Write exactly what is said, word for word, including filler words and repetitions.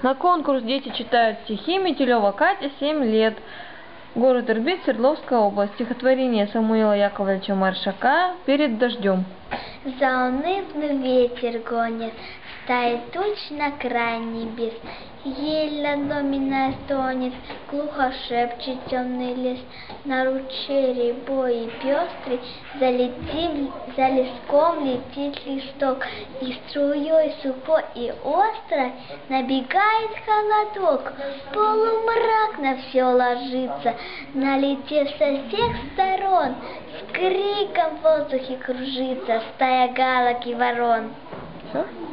На конкурс дети читают стихи. Метелева Катя, семь лет. Город Ирбит, Свердловская область. Стихотворение Самуила Яковлевича Маршака «Перед дождем». Заунывный ветер гонит стаи туч на край небес, ель над доминой стонет, глухо шепчет темный лес. На ручей рябой и пестрый залетим, за леском летит листок, и струей сухой и острой набегает холодок. Полумрак на все ложится, налетев со всех сторон, с криком в воздухе кружится стая галок и ворон. Все?